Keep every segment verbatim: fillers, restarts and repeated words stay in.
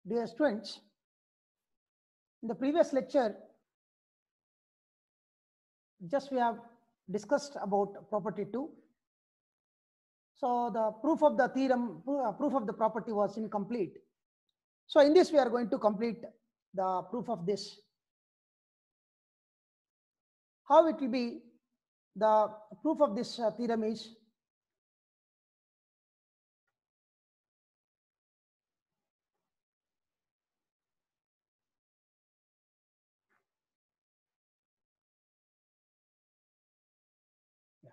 Dear students, in the previous lecture, just we have discussed about property two. So the proof of the theorem, proof of the property was incomplete. So in this, we are going to complete the proof of this. How it will be, the proof of this uh, theorem is, yeah.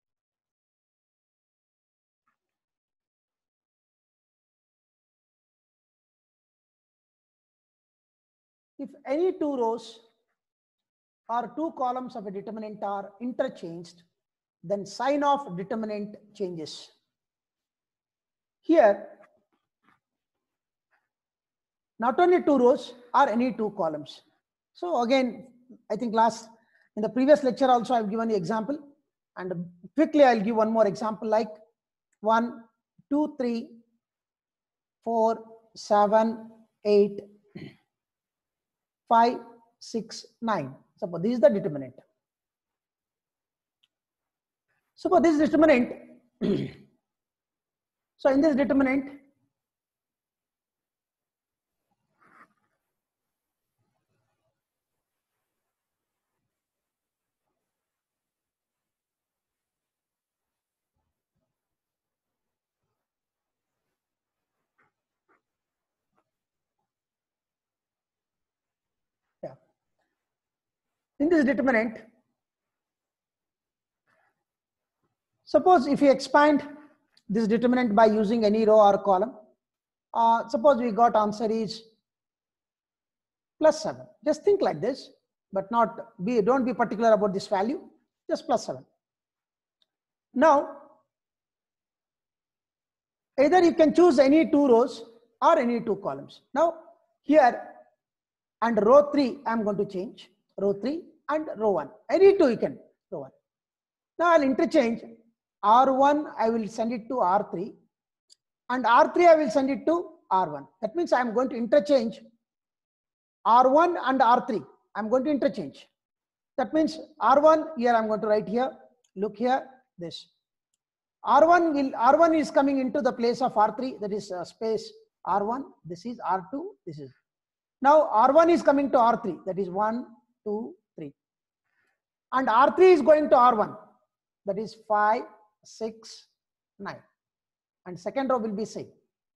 If any two rows or two columns of a determinant are interchanged, then sign of determinant changes. Here, not only two rows or any two columns. So again, I think last in the previous lecture also I've given the example, and quickly I'll give one more example like one, two, three, four, seven, eight, five, six, nine. Suppose this is the determinant. Suppose this is determinant. So in this determinant, yeah, in this determinant, suppose if you expand this determinant by using any row or column, uh, suppose we got answer is plus seven. Just think like this, but not be, don't be particular about this value, just plus seven. Now, either you can choose any two rows or any two columns. Now, here and row three, I'm going to change row three and row one. Any two you can, row one. Now, I'll interchange R one, I will send it to R three, and R three, I will send it to R one. That means I'm going to interchange R one and R three. I'm going to interchange. That means R one, here I'm going to write here, look here, this. R one will, R one is coming into the place of R three, that is uh, space R one, this is R two, this is. Now R one is coming to R three, that is one, two, three. And R three is going to R one, that is five, six, nine. And second row will be same.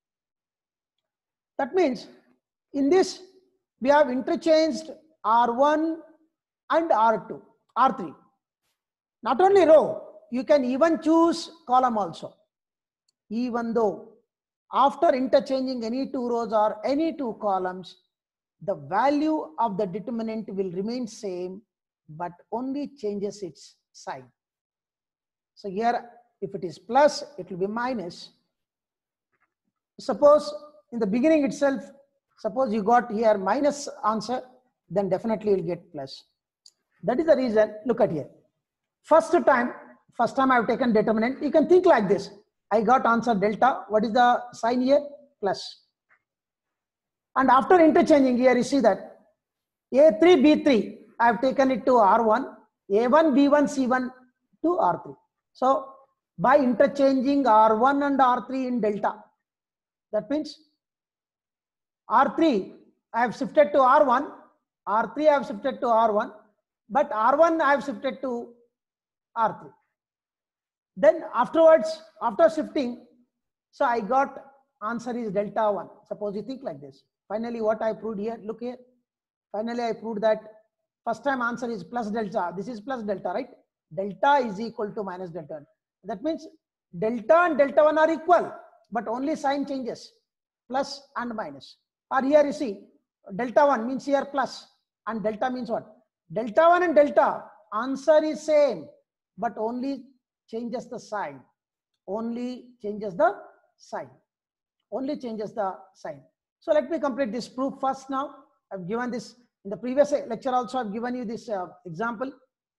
That means in this, we have interchanged R one and R two, R three. Not only row, you can even choose column also. Even though after interchanging any two rows or any two columns, the value of the determinant will remain same, but only changes its sign. So here, if it is plus, it will be minus. Suppose in the beginning itself, suppose you got here minus answer, then definitely you'll get plus. That is the reason, look at here. First time, first time I've taken determinant, you can think like this. I got answer delta. What is the sign here? Plus. And after interchanging here, you see that A three, B three, I've taken it to R one, A one, B one, C one to R three. So by interchanging R one and R three in delta, that means R three, I have shifted to R one, R three I have shifted to R one, but R one I have shifted to R three. Then afterwards, after shifting, so I got answer is delta one. Suppose you think like this. Finally, what I proved here, look here. Finally, I proved that first time answer is plus delta. This is plus delta, right? Delta is equal to minus delta. That means delta and delta one are equal, but only sign changes, plus and minus. Or here you see, delta one means here plus, and delta means what? Delta one and delta, answer is same, but only changes the sign. Only changes the sign. Only changes the sign. So let me complete this proof first now. I've given this in the previous lecture also. I've given you this uh, example.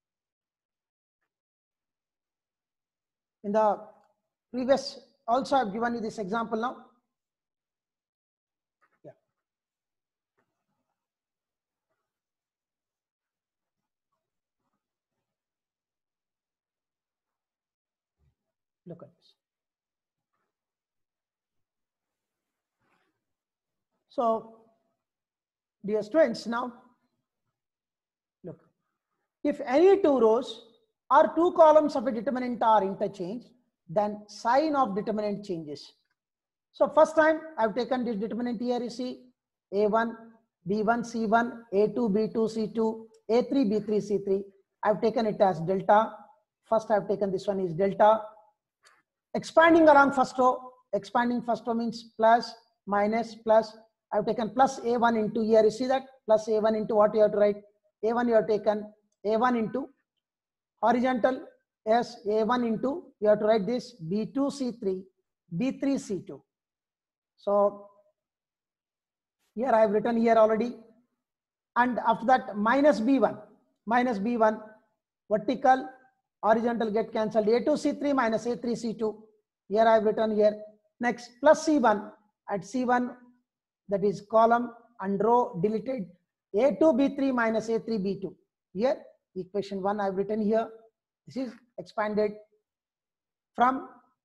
In the previous also I've given you this example now. Yeah. Look at this. So, dear students, now look, if any two rows or two columns of a determinant are interchanged, then sign of determinant changes. So first time I've taken this determinant here, you see A one, B one, C one, A two, B two, C two, A three, B three, C three. I've taken it as delta. First I've taken this one is delta. Expanding along first row, expanding first row means plus, minus, plus. I've taken plus A one into here, you see that? Plus A one into what you have to write? A one you have taken A one into horizontal, yes, A one into, you have to write this B two, C three, B three, C two. So here I have written here already. And after that minus B one, minus B one, vertical, horizontal get cancelled. A two, C three minus A three, C two. Here I have written here. Next plus C one, at C one, that is column and row deleted. A two, B three minus A three, B two. Here equation one I have written here. This is expanded from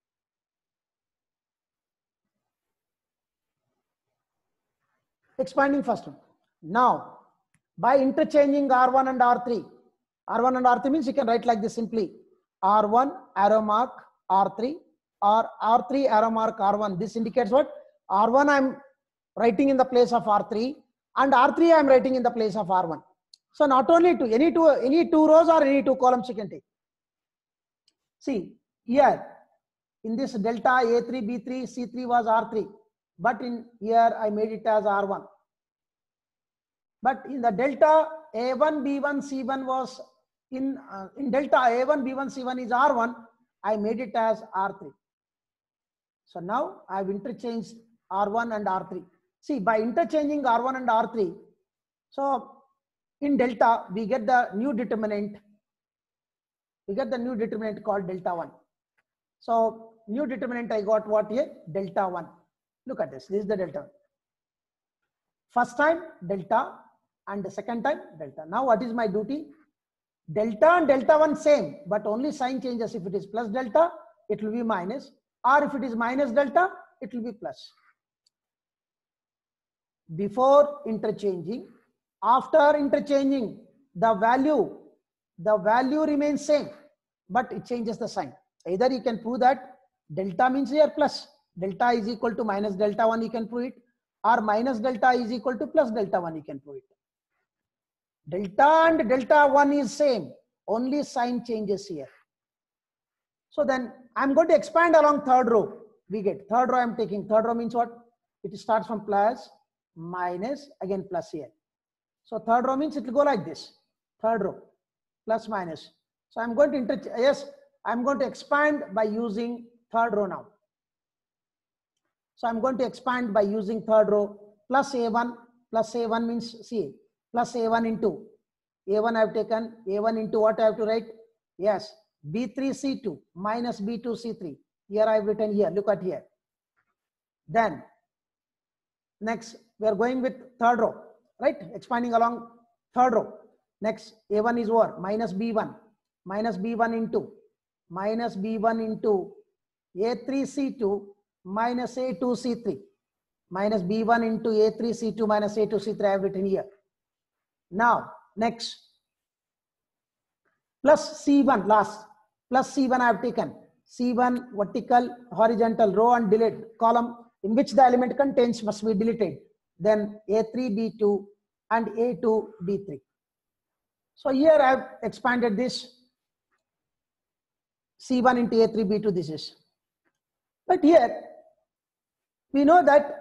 expanding first one. Now by interchanging R one and R three, R one and R three means you can write like this simply. R one arrow mark R three or R three arrow mark R one. This indicates what? R one I am writing in the place of R three and R three I am writing in the place of R one. So not only two, any two, any two rows or any two columns you can take. See here in this delta A three, B three, C three was R three, but in here I made it as R one. But in the delta A one, B one, C one was in, uh, in delta A one, B one, C one is R one, I made it as R three. So now I have interchanged R one and R three. See, by interchanging R one and R three, so in delta we get the new determinant, we get the new determinant called delta one. So new determinant I got what here? Delta one. Look at this, this is the delta. First time delta and the second time delta. Now what is my duty? Delta and delta one same, but only sign changes. If it is plus delta, it will be minus, or if it is minus delta, it will be plus. Before interchanging, after interchanging, the value, the value remains same, but it changes the sign. Either you can prove that delta means here plus, delta is equal to minus delta one, you can prove it, or minus delta is equal to plus delta one, you can prove it. Delta and delta one is same, only sign changes here. So then I'm going to expand along third row. We get third row I'm taking. Third row means what? It starts from plus, minus, again plus here. So third row means it will go like this. Third row, plus minus. So I'm going to inter yes, I'm going to expand by using third row now. So I'm going to expand by using third row. Plus A one, plus A one means see, plus A one into A one I have taken, A one into what I have to write? Yes, B three C two minus B two C three. Here I have written here, look at here. Then next we are going with third row, right? Expanding along third row. Next A one is over, minus B one, minus B one into, minus B one into A three C two minus A two C three, minus B one into A three C two minus A two C three I have written here. Now next plus C one last, plus C one I have taken. C one vertical, horizontal, row and delete column in which the element contains must be deleted. Then A three B two and A two B three. So here I have expanded this C one into A three B two, this is. But here we know that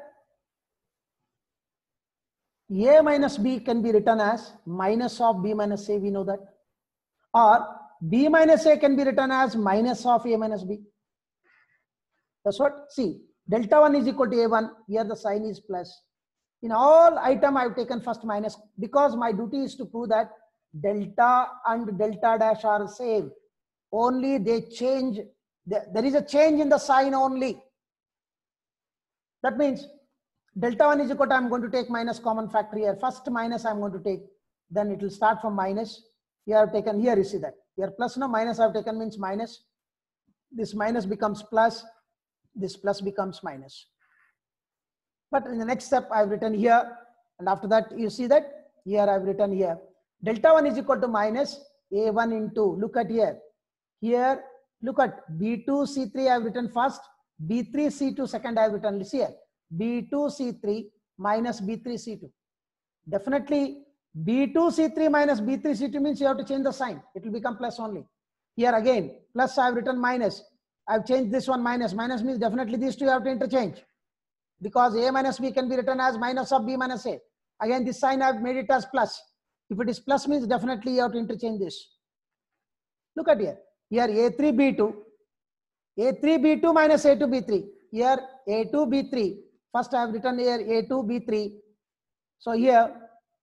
A minus B can be written as minus of B minus A, we know that. Or B minus A can be written as minus of A minus B. That's what, see, delta one is equal to A one, here the sign is plus. In all item I have taken first minus because my duty is to prove that delta and delta dash are same. Only they change, there is a change in the sign only. That means delta one is equal to, I am going to take minus common factor here. First minus I am going to take, then it will start from minus. Here I have taken, here you see that. Here plus no minus I have taken means minus. this minus becomes plus, this plus becomes minus. But in the next step, I've written here, and after that, you see that here I've written here. Delta one is equal to minus A one into, look at here. Here, look at B two C three I've written first, B three C two second I've written this here. B two C three minus B three C two. Definitely, B two C three minus B three C two means you have to change the sign. It will become plus only. Here again, plus I've written minus. I've changed this one minus. Minus means definitely these two you have to interchange. Because A minus B can be written as minus of B minus A. Again, this sign I've made it as plus. If it is plus means definitely you have to interchange this. Look at here. Here A three B two. A three B two minus A two B three. Here A two B three. First I have written here A two B three. So here,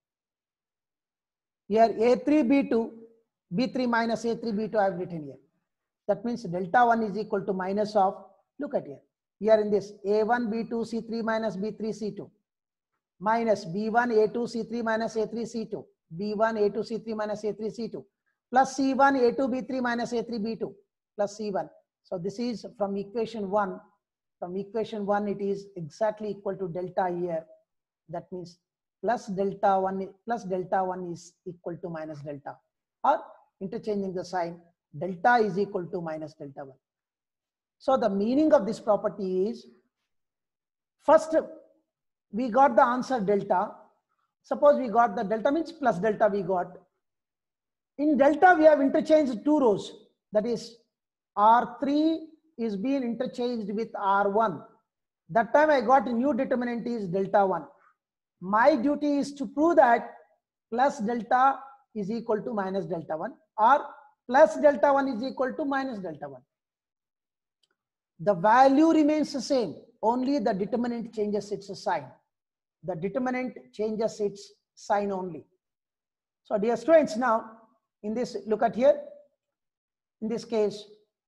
here A three B two, B three minus A three B two I have written here. That means delta one is equal to minus of, look at here. Here in this A one B two C three minus B three C two minus B one A two C three minus A three C two, B one A two C three minus A three C two plus C one A two B three minus A three B two plus C one. So this is from equation one. From equation one, it is exactly equal to delta here. That means plus delta one plus delta one is equal to minus delta, or interchanging the sign, delta is equal to minus delta one. So the meaning of this property is, first we got the answer delta. Suppose we got the delta means plus delta we got. In delta we have interchanged two rows. That is R three is being interchanged with R one. That time I got a new determinant is delta one. My duty is to prove that plus delta is equal to minus delta one, or plus delta one is equal to minus delta one. The value remains the same, only the determinant changes its sign. The determinant changes its sign only. So dear students, now in this, look at here, in this case,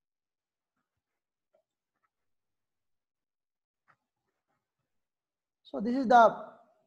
so this is the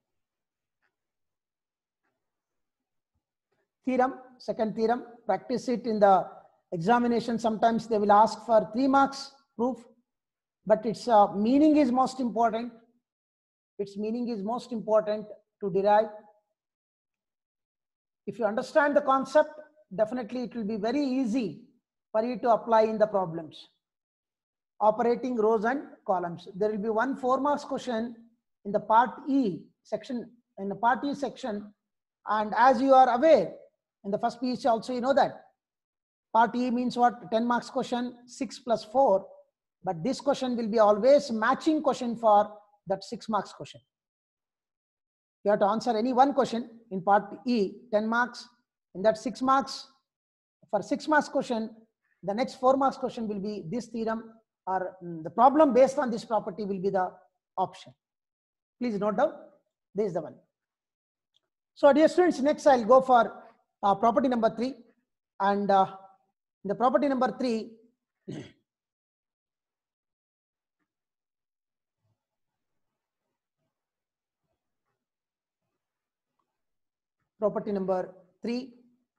theorem, second theorem. Practice it in the examination. Sometimes they will ask for three marks proof, but its uh, meaning is most important. Its meaning is most important to derive. If you understand the concept, definitely it will be very easy for you to apply in the problems. Operating rows and columns. There will be one four marks question in the part E section, in the part E section. And as you are aware, in the first P U C also you know that part E means what? ten marks question, six plus four. But this question will be always matching question for that six marks question. You have to answer any one question in part E, ten marks. In that six marks, for six marks question, the next four marks question will be this theorem, or mm, the problem based on this property will be the option. Please note down, this is the one. So dear students, next I'll go for uh, property number three. And uh, in the property number three, property number three,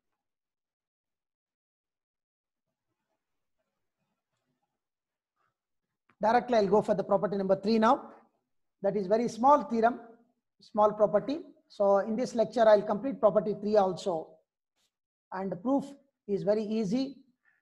directly I'll go for the property number three now. That is very small theorem, small property. So in this lecture, I'll complete property three also. And the proof is very easy.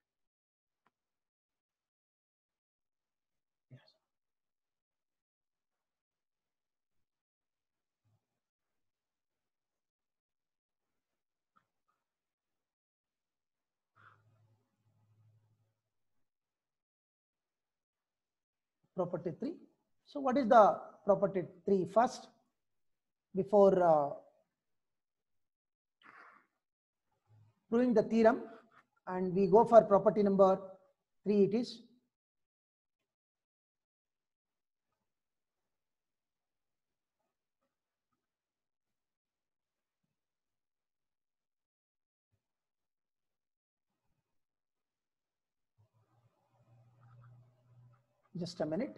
Property three. So what is the property three first? Before uh, proving the theorem, and we go for property number three, it is. Just a minute.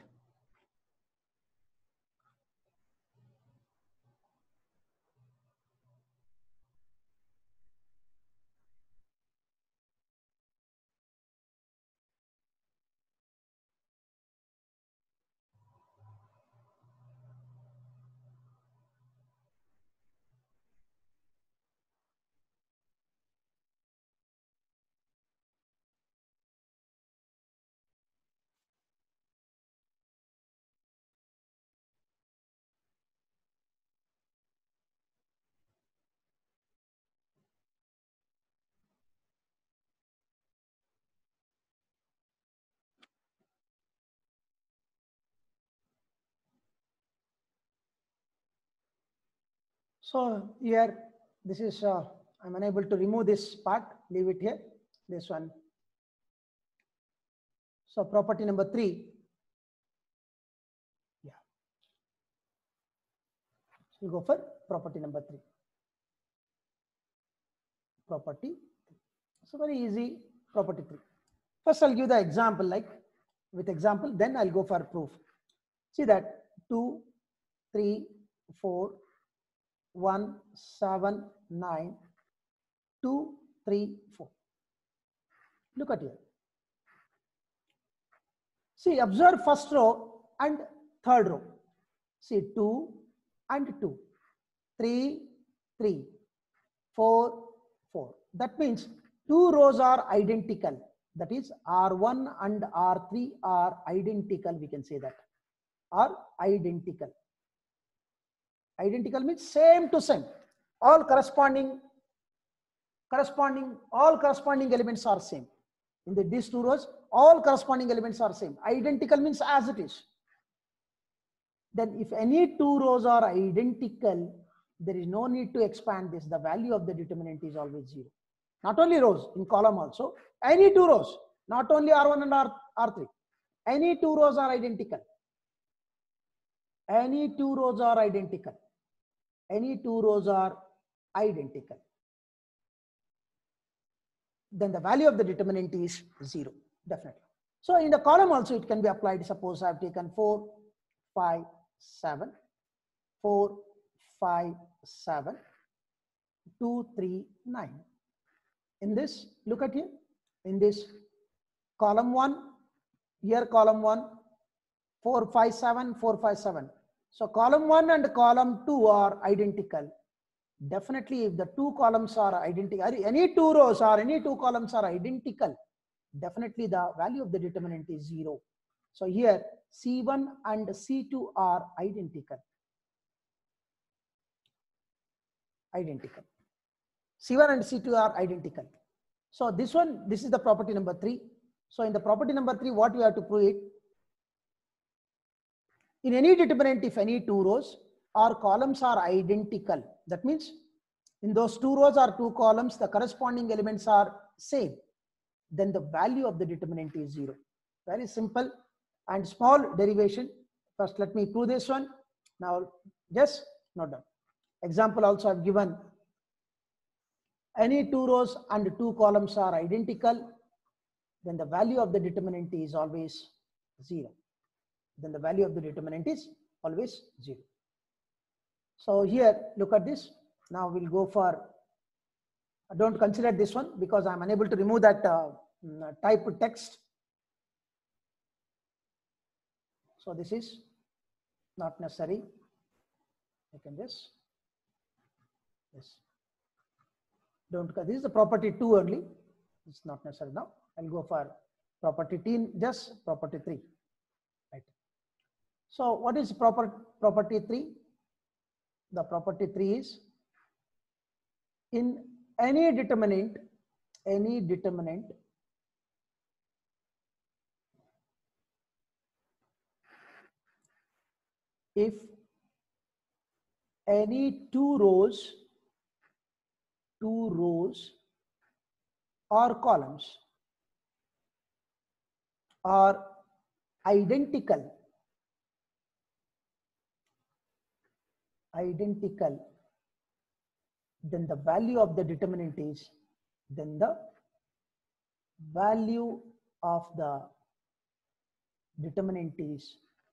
So here, this is, uh, I'm unable to remove this part, leave it here, this one. So property number three, yeah. So we go for property number three. Property, so very easy, property three. First I'll give the example, like with example, then I'll go for proof. See that two, three, four, one, seven, nine, two, three, four. Look at here. See, observe first row and third row. See, two and two, three, three, four, four. That means two rows are identical. That is R one and R three are identical. We can say that are identical. Identical means same to same. All corresponding, corresponding, all corresponding elements are same. In the, these two rows, all corresponding elements are same. Identical means as it is. Then if any two rows are identical, there is no need to expand this. The value of the determinant is always zero. Not only rows, in column also. Any two rows, not only R one and R, R3. Any two rows are identical. Any two rows are identical. Any two rows are identical. Then the value of the determinant is zero, definitely. So in the column also it can be applied. Suppose I've taken four, five, seven, four, five, seven, two, three, nine. In this, look at here, in this column one, here column one, four, five, seven, four, five, seven. So column one and column two are identical. Definitely, if the two columns are identical, any two rows or any two columns are identical, definitely the value of the determinant is zero. So here C one and C two are identical. Identical. C one and C two are identical. So this one, this is the property number three. So in the property number three, what we have to prove it? In any determinant, if any two rows or columns are identical, that means in those two rows or two columns, the corresponding elements are same, then the value of the determinant is zero. Very simple and small derivation. First, let me prove this one. Now, just note down. Example also I've given. Any two rows and two columns are identical, then the value of the determinant is always zero. Then the value of the determinant is always zero. So here, look at this. Now we'll go for, don't consider this one because I'm unable to remove that uh, type text. So this is not necessary. I can just, yes. Don't, this is the property two only. It's not necessary now. I'll go for property T, just property three. Right. So what is proper, property three? The property three is in any determinant, any determinant if any two rows, two rows or columns are identical, identical, then the value of the determinant is, then the value of the determinant is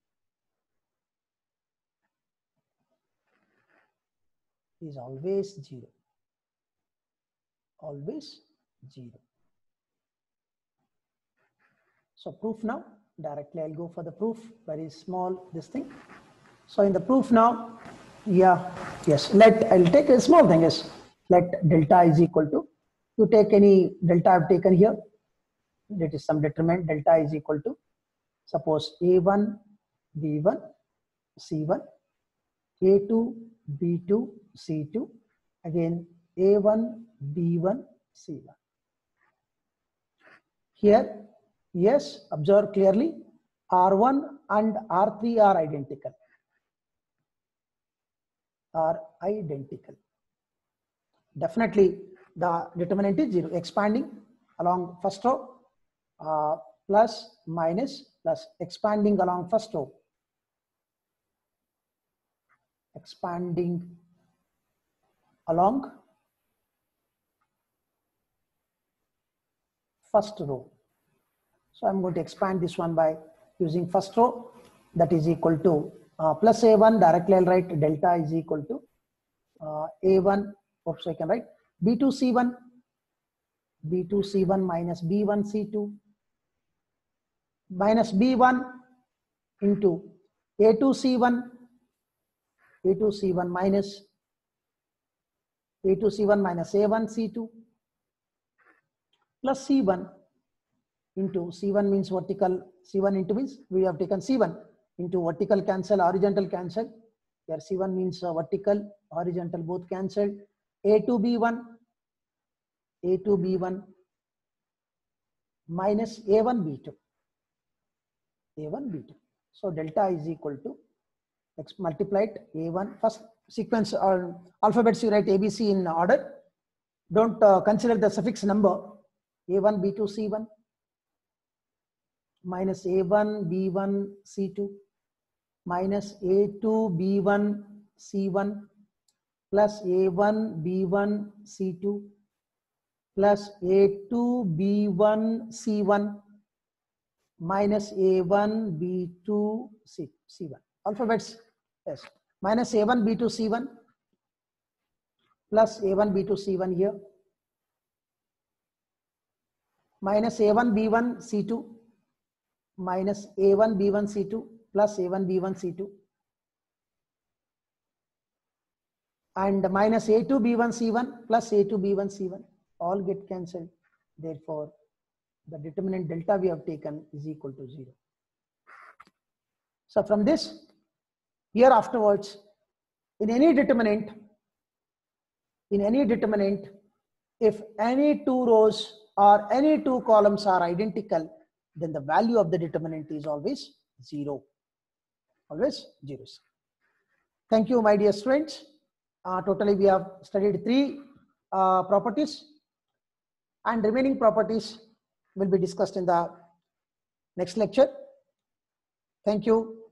is always zero, always zero. So proof now, directly I'll go for the proof, very small this thing. So in the proof now, yeah, yes, let, I'll take a small thing, yes, let delta is equal to, you take any delta I've taken here, that is some determinant, delta is equal to, suppose A one, B one, C one, A two, B two, C two, again A one, B one, C one. Here, yes, observe clearly, R one and R three are identical. are identical. Definitely the determinant is zero. Expanding along first row, uh, plus minus plus expanding along first row, expanding along first row. So I'm going to expand this one by using first row, that is equal to uh, plus A one, directly I'll write delta is equal to uh, A one, oops, so I can write B two C one, B two C one minus B one C two minus B one into A two C one, A two C one minus A two C one minus A one C two plus C one into C one means vertical, C one into means we have taken C one into vertical cancel, horizontal cancel. Here C one means uh, vertical, horizontal both cancelled. A two B one, A two B one minus A one B two, A one B two. So delta is equal to X multiplied A one, first sequence or alphabets you write A B C in order. Don't uh, consider the suffix number. A one B two C one minus A one B one C two minus A two B one C one plus A one B one C two plus A two B one C one minus A one B two C C1. Alphabets, yes. Minus A one B two C one plus A one B two C one here minus A one B one C two minus A one B one C two plus A one B one C two and minus A two B one C one plus A two B one C one, all get cancelled. Therefore, the determinant delta we have taken is equal to zero. So from this, here afterwards, in any determinant, in any determinant, if any two rows or any two columns are identical, then the value of the determinant is always zero. Always zeros. Thank you, my dear students. Uh, totally, we have studied three uh, properties, and remaining properties will be discussed in the next lecture. Thank you.